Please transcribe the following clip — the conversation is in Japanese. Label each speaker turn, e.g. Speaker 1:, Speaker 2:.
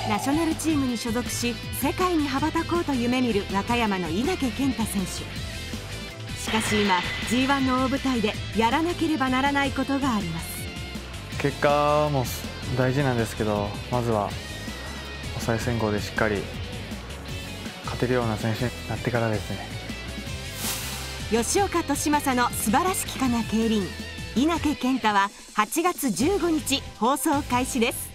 Speaker 1: ナショナルチームに所属し世界に羽ばたこうと夢見る和歌山の稲毛健太選手。しかし今 G1 の大舞台でやらなければならないことがあります。
Speaker 2: 結果も大事なんですけど、まずは抑え選考でしっかり勝てるような選手になってからですね。
Speaker 1: 吉岡稔真の素晴らしきかな競輪稲毛健太は8月15日放送開始です。